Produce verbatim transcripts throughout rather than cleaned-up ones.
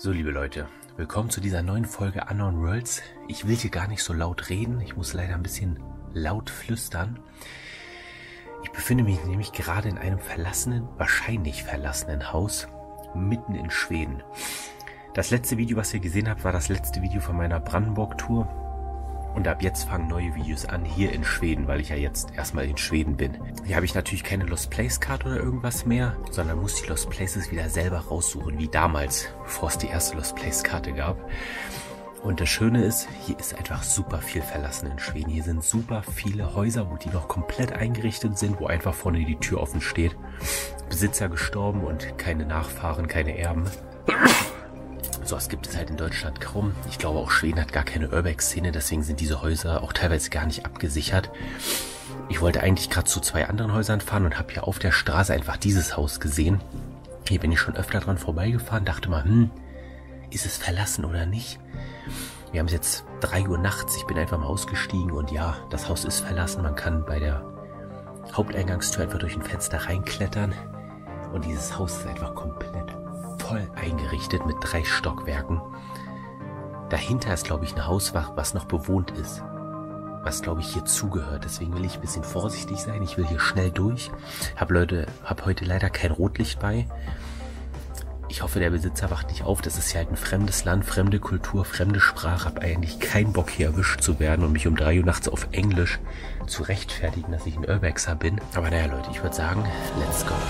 So, liebe Leute, willkommen zu dieser neuen Folge Unknown Worlds. Ich will hier gar nicht so laut reden, ich muss leider ein bisschen laut flüstern. Ich befinde mich nämlich gerade in einem verlassenen, wahrscheinlich verlassenen Haus, mitten in Schweden. Das letzte Video, was ihr gesehen habt, war das letzte Video von meiner Brandenburg-Tour. Und ab jetzt fangen neue Videos an, hier in Schweden, weil ich ja jetzt erstmal in Schweden bin. Hier habe ich natürlich keine Lost Place Card oder irgendwas mehr, sondern muss die Lost Places wieder selber raussuchen, wie damals, bevor es die erste Lost Place Karte gab. Und das Schöne ist, hier ist einfach super viel verlassen in Schweden. Hier sind super viele Häuser, wo die noch komplett eingerichtet sind, wo einfach vorne die Tür offen steht. Besitzer gestorben und keine Nachfahren, keine Erben. So was gibt es halt in Deutschland kaum. Ich glaube auch Schweden hat gar keine Urbex-Szene, deswegen sind diese Häuser auch teilweise gar nicht abgesichert. Ich wollte eigentlich gerade zu zwei anderen Häusern fahren und habe hier auf der Straße einfach dieses Haus gesehen. Hier bin ich schon öfter dran vorbeigefahren, dachte mal, hm, ist es verlassen oder nicht? Wir haben es jetzt drei Uhr nachts, ich bin einfach mal ausgestiegen und ja, das Haus ist verlassen. Man kann bei der Haupteingangstür einfach durch ein Fenster reinklettern und dieses Haus ist einfach komplett voll eingerichtet mit drei Stockwerken. Dahinter ist, glaube ich, ein Haus, was noch bewohnt ist. Was, glaube ich, hier zugehört. Deswegen will ich ein bisschen vorsichtig sein. Ich will hier schnell durch. Hab Leute, hab heute leider kein Rotlicht bei. Ich hoffe, der Besitzer wacht nicht auf. Das ist ja halt ein fremdes Land, fremde Kultur, fremde Sprache. Hab eigentlich keinen Bock, hier erwischt zu werden und mich um drei Uhr nachts auf Englisch zu rechtfertigen, dass ich ein Urbexer bin. Aber naja, Leute, ich würde sagen, let's go.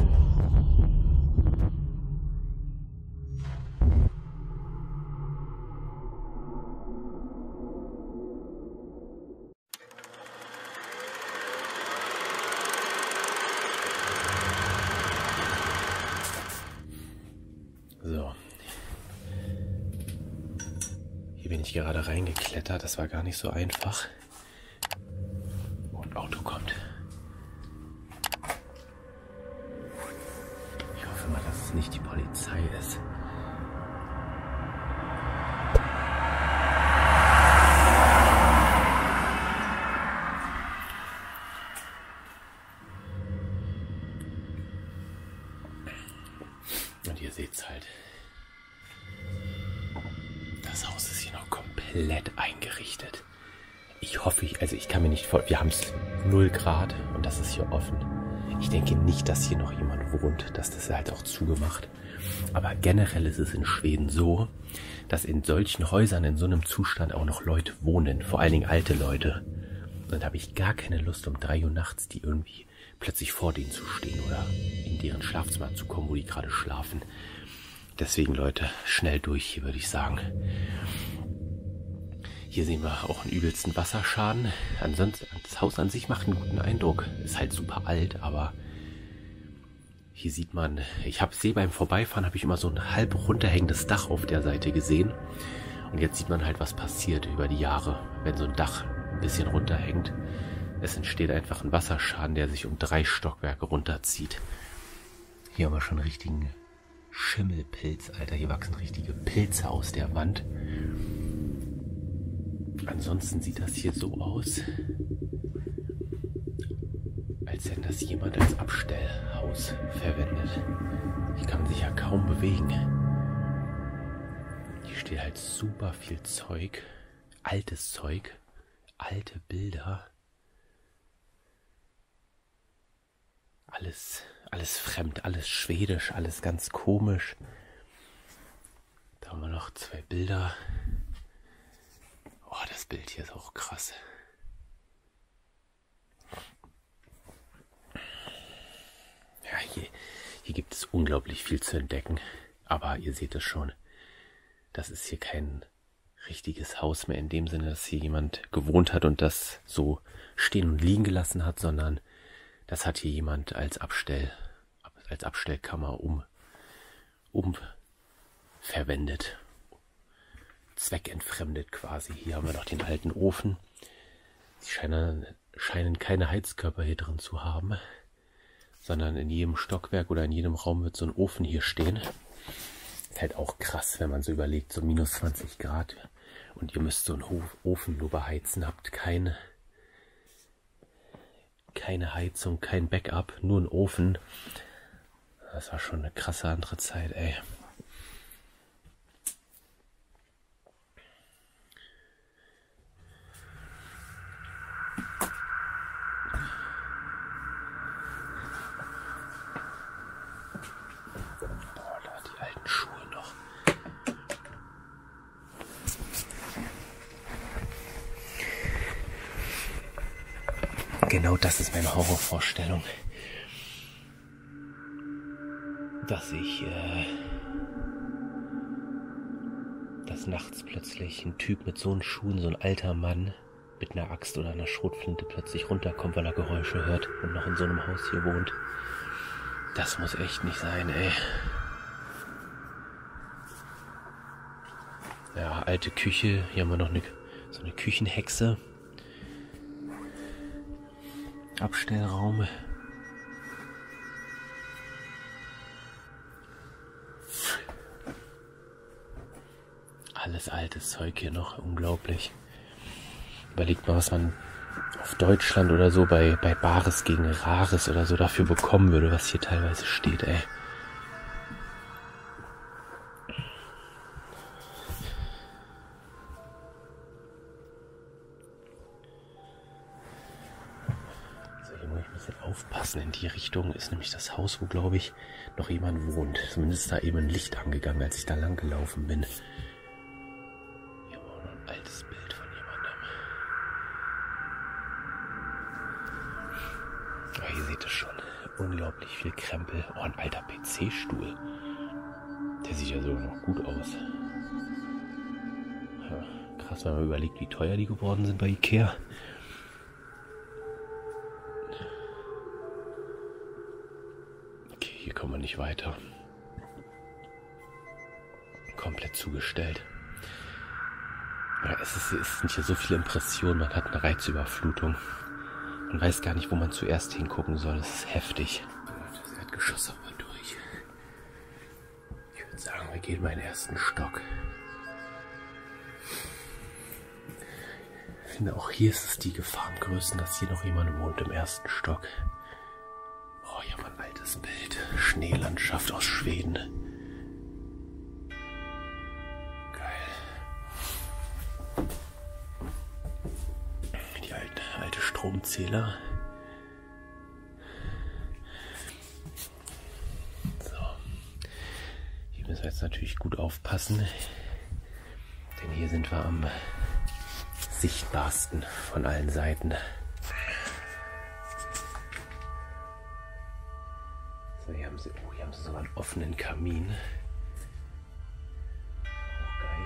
So, hier bin ich gerade reingeklettert, das war gar nicht so einfach. Und Auto kommt. Ich hoffe mal, dass es nicht die Polizei ist. Und ihr seht es halt. Das Haus ist hier noch komplett eingerichtet. Ich hoffe, ich, also ich kann mir nicht vor, wir haben es null Grad und das ist hier offen. Ich denke nicht, dass hier noch jemand wohnt, dass das halt auch zugemacht. Aber generell ist es in Schweden so, dass in solchen Häusern in so einem Zustand auch noch Leute wohnen, vor allen Dingen alte Leute. Und dann habe ich gar keine Lust, um drei Uhr nachts die irgendwie plötzlich vor denen zu stehen oder in deren Schlafzimmer zu kommen, wo die gerade schlafen. Deswegen, Leute, schnell durch hier, würde ich sagen. Hier sehen wir auch einen übelsten Wasserschaden. Ansonsten, das Haus an sich macht einen guten Eindruck. Ist halt super alt, aber hier sieht man, ich habe sehe beim Vorbeifahren, habe ich immer so ein halb runterhängendes Dach auf der Seite gesehen. Und jetzt sieht man halt, was passiert über die Jahre, wenn so ein Dach ein bisschen runterhängt. Es entsteht einfach ein Wasserschaden, der sich um drei Stockwerke runterzieht. Hier haben wir schon einen richtigen Schimmelpilz, Alter. Hier wachsen richtige Pilze aus der Wand. Ansonsten sieht das hier so aus, als wenn das jemand als Abstellhaus verwendet. Hier kann man sich ja kaum bewegen. Hier steht halt super viel Zeug. Altes Zeug. Alte Bilder. Alles, alles fremd, alles schwedisch, alles ganz komisch. Da haben wir noch zwei Bilder. Oh, das Bild hier ist auch krass. Ja, hier, hier gibt es unglaublich viel zu entdecken. Aber ihr seht es schon, das ist hier kein richtiges Haus mehr in dem Sinne, dass hier jemand gewohnt hat und das so stehen und liegen gelassen hat, sondern das hat hier jemand als Abstell, als Abstellkammer um, um verwendet. Zweckentfremdet quasi. Hier haben wir noch den alten Ofen. Sie scheinen, scheinen keine Heizkörper hier drin zu haben, sondern in jedem Stockwerk oder in jedem Raum wird so ein Ofen hier stehen. Ist halt auch krass, wenn man so überlegt, so minus zwanzig Grad. Und ihr müsst so einen Ofen nur beheizen, habt keine, keine Heizung, kein Backup, nur ein Ofen. Das war schon eine krasse andere Zeit, ey. genau das ist meine Horrorvorstellung. Dass ich, äh, dass nachts plötzlich ein Typ mit so einen Schuhen, so ein alter Mann, mit einer Axt oder einer Schrotflinte plötzlich runterkommt, weil er Geräusche hört und noch in so einem Haus hier wohnt. Das muss echt nicht sein, ey. Ja, alte Küche. Hier haben wir noch eine, so eine Küchenhexe. Abstellraum. Alles altes Zeug hier noch. Unglaublich. Überlegt mal, was man auf Deutschland oder so bei, bei Bares gegen Rares oder so dafür bekommen würde, was hier teilweise steht, ey. So, hier muss ich ein bisschen aufpassen. In die Richtung ist nämlich das Haus, wo, glaube ich, noch jemand wohnt. Zumindest ist da eben ein Licht angegangen, als ich da lang gelaufen bin. Hier war noch ein altes Bild von jemandem. Oh, hier seht ihr schon. Unglaublich viel Krempel. Oh, ein alter P C-Stuhl. Der sieht ja sogar noch gut aus. Ja, krass, wenn man überlegt, wie teuer die geworden sind bei Ikea. Okay, hier kommen wir nicht weiter. Komplett zugestellt. Ja, es, ist, es sind hier so viele Impressionen, man hat eine Reizüberflutung. Man weiß gar nicht, wo man zuerst hingucken soll. Das ist heftig. Das Erdgeschoss aber durch. Ich würde sagen, wir gehen mal in den ersten Stock. Ich finde, auch hier ist es die Gefahr am größten, dass hier noch jemand wohnt im ersten Stock. Oh, hier haben wir ein altes Bild. Schneelandschaft aus Schweden. Geil. Die alte, alte Stromzähler. So. Hier müssen wir jetzt natürlich gut aufpassen. Denn hier sind wir am sichtbarsten von allen Seiten. So, hier haben sie, oh, hier haben sie sogar einen offenen Kamin. Oh, geil.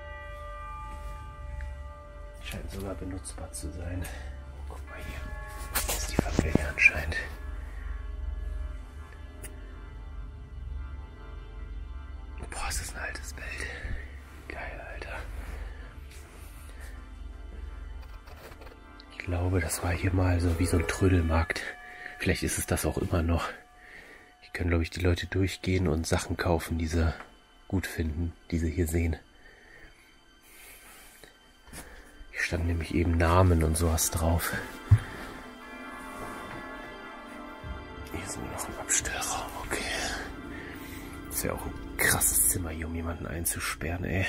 Scheint sogar benutzbar zu sein. Oh, guck mal hier. Hier ist die Familie anscheinend. Boah, ist das ein altes Bild. Geil, Alter. Ich glaube, das war hier mal so wie so ein Trödelmarkt. Vielleicht ist es das auch immer noch. Hier können, glaube ich, die Leute durchgehen und Sachen kaufen, die sie gut finden, die sie hier sehen. Hier standen nämlich eben Namen und sowas drauf. Hier ist nur noch ein Abstellraum, okay. Das wäre auch ein krasses Zimmer hier, um jemanden einzusperren, ey.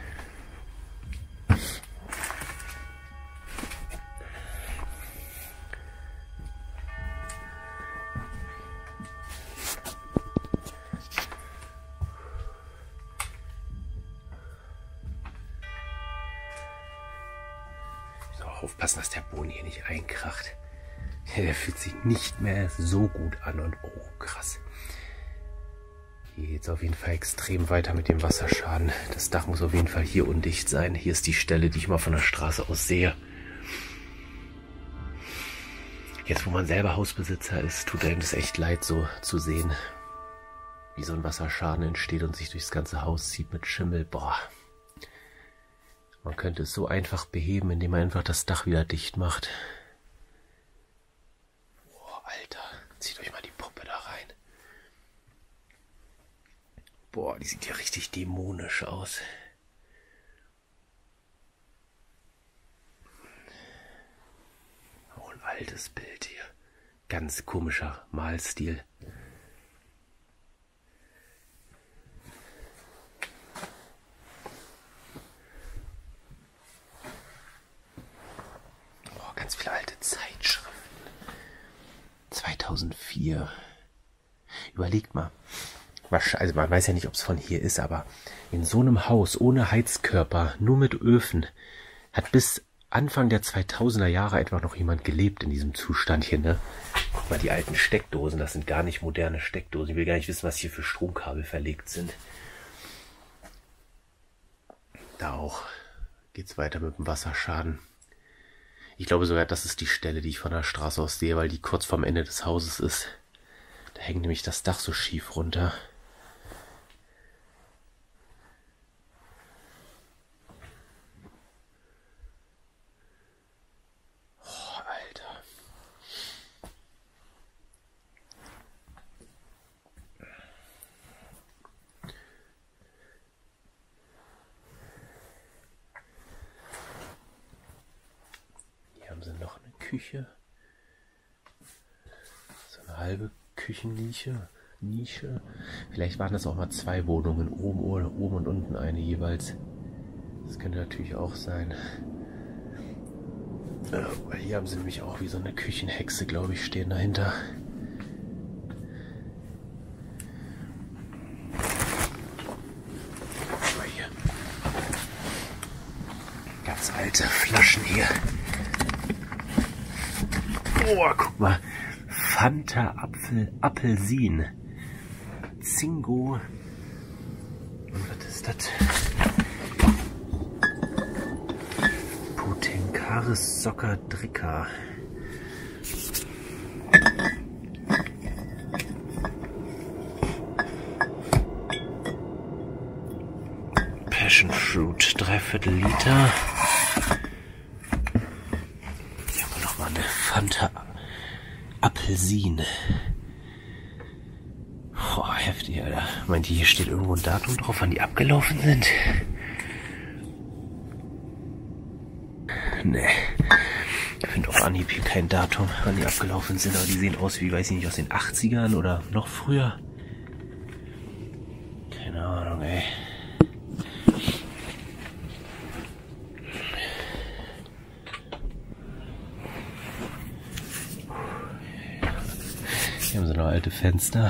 Aufpassen, dass der Boden hier nicht einkracht. Der fühlt sich nicht mehr so gut an und oh, krass. Hier geht es auf jeden Fall extrem weiter mit dem Wasserschaden. Das Dach muss auf jeden Fall hier undicht sein. Hier ist die Stelle, die ich mal von der Straße aus sehe. Jetzt, wo man selber Hausbesitzer ist, tut einem das echt leid, so zu sehen, wie so ein Wasserschaden entsteht und sich durchs ganze Haus zieht mit Schimmel. Boah. Man könnte es so einfach beheben, indem man einfach das Dach wieder dicht macht. Boah, Alter, zieht euch mal die Puppe da rein. Boah, die sieht ja richtig dämonisch aus. Oh, ein altes Bild hier. Ganz komischer Malstil. Ganz viele alte Zeitschriften. zweitausendvier. Überlegt mal. Also man weiß ja nicht, ob es von hier ist, aber in so einem Haus ohne Heizkörper, nur mit Öfen, hat bis Anfang der zweitausender Jahre etwa noch jemand gelebt in diesem Zustand hier, ne? Guck mal, die alten Steckdosen, das sind gar nicht moderne Steckdosen. Ich will gar nicht wissen, was hier für Stromkabel verlegt sind. Da auch geht's weiter mit dem Wasserschaden. Ich glaube sogar, das ist die Stelle, die ich von der Straße aus sehe, weil die kurz vorm Ende des Hauses ist. Da hängt nämlich das Dach so schief runter. Oh, Alter. Hier haben sie noch eine Küche. So eine halbe Küchennische. Nische. Vielleicht waren das auch mal zwei Wohnungen, oben, oben und unten eine jeweils. Das könnte natürlich auch sein. Äh, weil hier haben sie nämlich auch wie so eine Küchenhexe, glaube ich, stehen dahinter. Aber hier. Ganz alte Flaschen hier. Oh, guck mal. Fanta Apfel Apfelsin. Zingo. Und was ist das? Potenkaris Socker Dricker. Passion Fruit, dreiviertel Liter. Hier haben wir nochmal eine Fanta Apfelsin. Boah, heftig, Alter. Meint ihr, hier steht irgendwo ein Datum drauf, wann die abgelaufen sind? Nee. Ich finde auf Anhieb hier kein Datum, wann die abgelaufen sind, aber die sehen aus wie, weiß ich nicht, aus den achtzigern oder noch früher. Keine Ahnung, ey. Hier haben sie noch alte Fenster.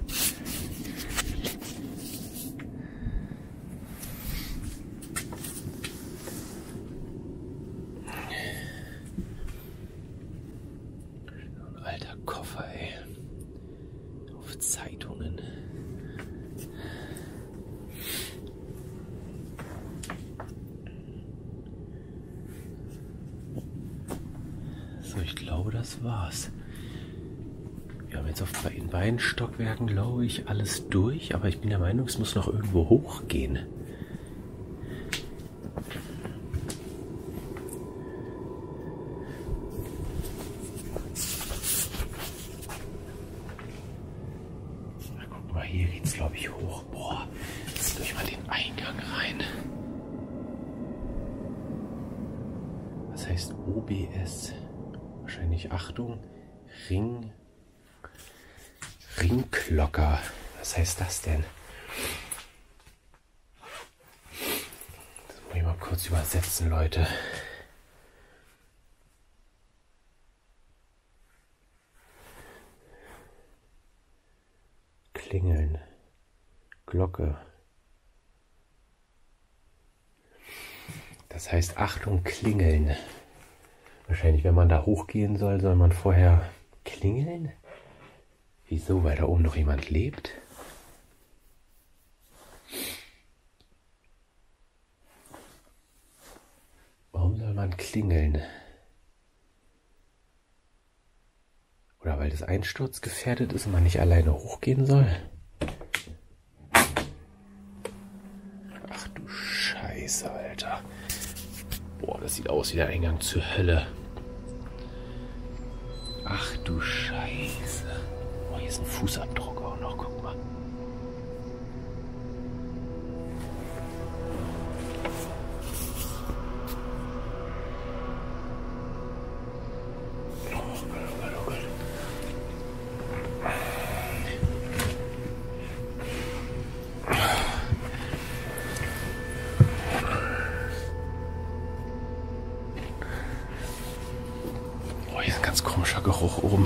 Ein alter Koffer, ey. Auf Zeitungen. So, ich glaube, das war's. Wir haben jetzt auf in beiden Stockwerken, glaube ich, alles durch, aber ich bin der Meinung, es muss noch irgendwo hochgehen. Na, guck mal, hier geht's, glaube ich, hoch. Boah, zieht euch mal den Eingang rein. Was heißt O B S? Wahrscheinlich, Achtung, Ring... Ringklocker. Was heißt das denn? Das muss ich mal kurz übersetzen, Leute. Klingeln. Glocke. Das heißt, Achtung, klingeln. Wahrscheinlich, wenn man da hochgehen soll, soll man vorher klingeln? Wieso? Weil da oben noch jemand lebt? Warum soll man klingeln? Oder weil das einsturzgefährdet ist und man nicht alleine hochgehen soll? Ach du Scheiße, Alter. Boah, das sieht aus wie der Eingang zur Hölle. Ach du Scheiße. Oh, hier ist ein Fußabdruck auch noch, guck mal. Oh Gott, oh Gott, oh Gott. Oh, hier ist ein ganz komischer Geruch oben.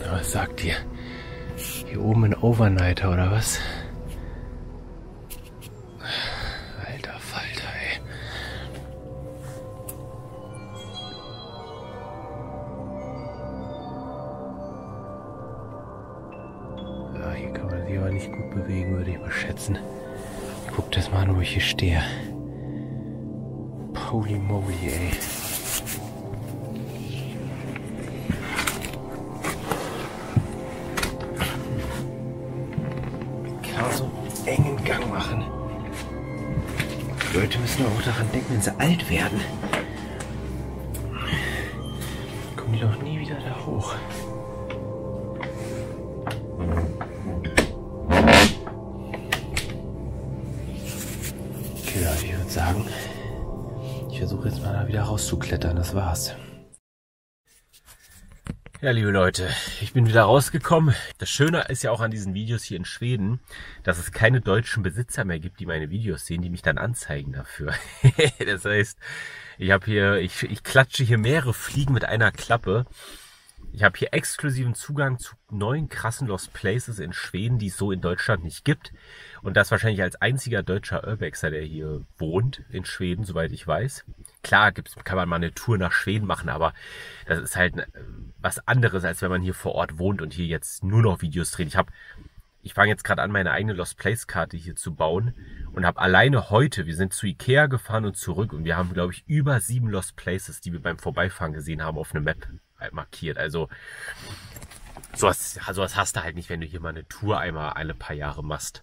Was sagt ihr? Hier oben ein Overnighter oder was? Alter Falter, ey. Ja, hier kann man sich aber nicht gut bewegen, würde ich mal schätzen. Guckt das mal an, wo ich hier stehe. Holy moly, ey. Engen Gang machen. Die Leute müssen auch daran denken, wenn sie alt werden. Kommen die doch nie wieder da hoch. Okay, Leute, ich würde sagen, ich versuche jetzt mal da wieder rauszuklettern. Das war's. Ja, liebe Leute, ich bin wieder rausgekommen. Das Schöne ist ja auch an diesen Videos hier in Schweden, dass es keine deutschen Besitzer mehr gibt, die meine Videos sehen, die mich dann anzeigen dafür. Das heißt, ich habe hier, ich, ich klatsche hier mehrere Fliegen mit einer Klappe. Ich habe hier exklusiven Zugang zu neuen krassen Lost Places in Schweden, die es so in Deutschland nicht gibt. Und das wahrscheinlich als einziger deutscher Urbexer, der hier wohnt in Schweden, soweit ich weiß. Klar gibt's, kann man mal eine Tour nach Schweden machen, aber das ist halt was anderes, als wenn man hier vor Ort wohnt und hier jetzt nur noch Videos dreht. Ich habe, ich fange jetzt gerade an, meine eigene Lost Place Karte hier zu bauen und habe alleine heute, wir sind zu Ikea gefahren und zurück und wir haben, glaube ich, über sieben Lost Places, die wir beim Vorbeifahren gesehen haben, auf eine Map markiert. Also sowas, sowas hast du halt nicht, wenn du hier mal eine Tour einmal alle paar Jahre machst.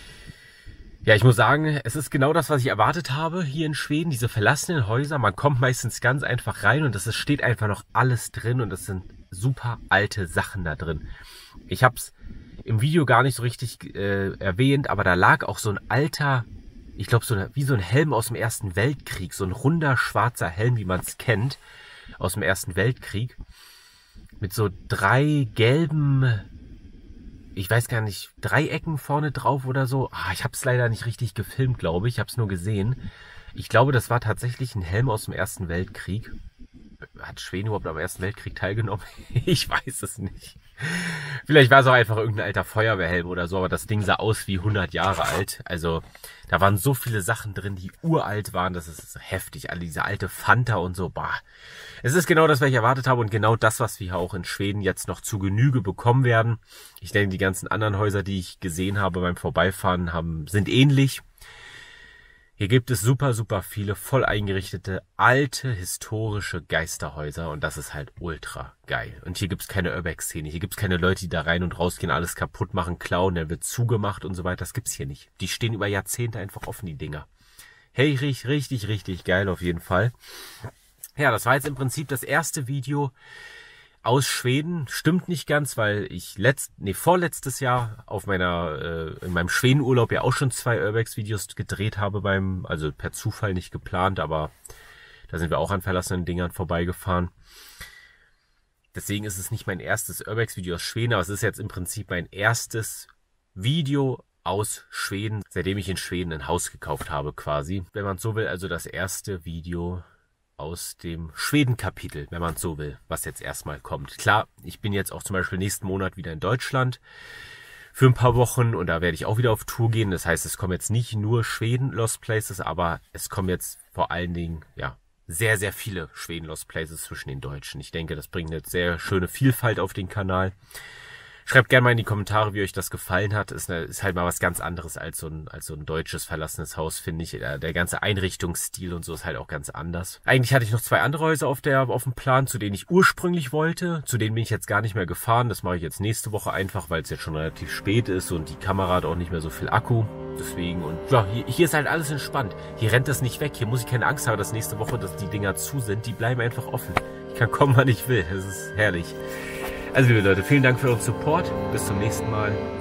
Ja, ich muss sagen, es ist genau das, was ich erwartet habe hier in Schweden. Diese verlassenen Häuser, man kommt meistens ganz einfach rein und es steht einfach noch alles drin und es sind super alte Sachen da drin. Ich habe es im Video gar nicht so richtig äh, erwähnt, aber da lag auch so ein alter, ich glaube so eine, wie so ein Helm aus dem Ersten Weltkrieg, so ein runder schwarzer Helm, wie man es kennt, aus dem Ersten Weltkrieg, mit so drei gelben, ich weiß gar nicht, Dreiecken vorne drauf oder so. Ah, ich habe es leider nicht richtig gefilmt, glaube ich. Ich habe es nur gesehen. Ich glaube, das war tatsächlich ein Helm aus dem Ersten Weltkrieg. Hat Schweden überhaupt am Ersten Weltkrieg teilgenommen? Ich weiß es nicht. Vielleicht war es auch einfach irgendein alter Feuerwehrhelm oder so, aber das Ding sah aus wie hundert Jahre alt. Also da waren so viele Sachen drin, die uralt waren, das ist heftig. Alle diese alte Fanta und so, bah. Es ist genau das, was ich erwartet habe und genau das, was wir auch in Schweden jetzt noch zu Genüge bekommen werden. Ich denke, die ganzen anderen Häuser, die ich gesehen habe beim Vorbeifahren, haben, sind ähnlich. Hier gibt es super, super viele voll eingerichtete, alte, historische Geisterhäuser und das ist halt ultra geil. Und hier gibt es keine Urbex-Szene, hier gibt es keine Leute, die da rein und rausgehen, alles kaputt machen, klauen, der wird zugemacht und so weiter. Das gibt's hier nicht. Die stehen über Jahrzehnte einfach offen, die Dinger. Hey, richtig, richtig, richtig geil auf jeden Fall. Ja, das war jetzt im Prinzip das erste Video aus Schweden. Stimmt nicht ganz, weil ich letzt, nee, vorletztes Jahr auf meiner, äh, in meinem Schwedenurlaub ja auch schon zwei Urbex-Videos gedreht habe beim, also per Zufall nicht geplant, aber da sind wir auch an verlassenen Dingern vorbeigefahren. Deswegen ist es nicht mein erstes Urbex-Video aus Schweden, aber es ist jetzt im Prinzip mein erstes Video aus Schweden, seitdem ich in Schweden ein Haus gekauft habe quasi. Wenn man so will, also das erste Video aus dem Schweden-Kapitel, wenn man so will, was jetzt erstmal kommt. Klar, ich bin jetzt auch zum Beispiel nächsten Monat wieder in Deutschland für ein paar Wochen und da werde ich auch wieder auf Tour gehen. Das heißt, es kommen jetzt nicht nur Schweden Lost Places, aber es kommen jetzt vor allen Dingen, ja, sehr, sehr viele Schweden Lost Places zwischen den Deutschen. Ich denke, das bringt eine sehr schöne Vielfalt auf den Kanal. Schreibt gerne mal in die Kommentare, wie euch das gefallen hat. Ist, eine, ist halt mal was ganz anderes als so ein, als so ein deutsches verlassenes Haus, finde ich. Der, der ganze Einrichtungsstil und so ist halt auch ganz anders. Eigentlich hatte ich noch zwei andere Häuser auf, der, auf dem Plan, zu denen ich ursprünglich wollte. Zu denen bin ich jetzt gar nicht mehr gefahren. Das mache ich jetzt nächste Woche einfach, weil es jetzt schon relativ spät ist und die Kamera hat auch nicht mehr so viel Akku. Deswegen, und ja, hier, hier ist halt alles entspannt. Hier rennt das nicht weg. Hier muss ich keine Angst haben, dass nächste Woche, dass die Dinger zu sind. Die bleiben einfach offen. Ich kann kommen, wann ich will. Das ist herrlich. Also liebe Leute, vielen Dank für euren Support. Bis zum nächsten Mal.